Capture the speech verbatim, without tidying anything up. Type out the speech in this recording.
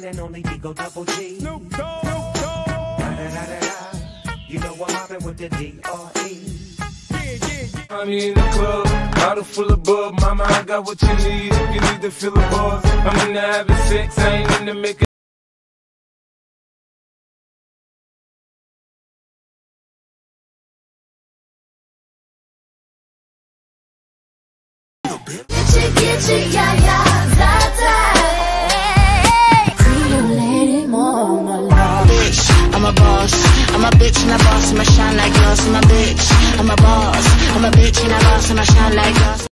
one and only Digo Double G. Snoop Dogg. You know I'm mobbing with the D R E. I'm in the club, bottle full of bub. Mama, I got what you need if you need to feel a buzz. I'm into having sex, I ain't into making. Get you, yeah, yeah, that pretty lady, mama, love. Bitch, I'm a boss. I'm a bitch and a boss, and I shine like glass. I'm a bitch. I'm a boss. I'm a bitch and a boss, and I shine like glass.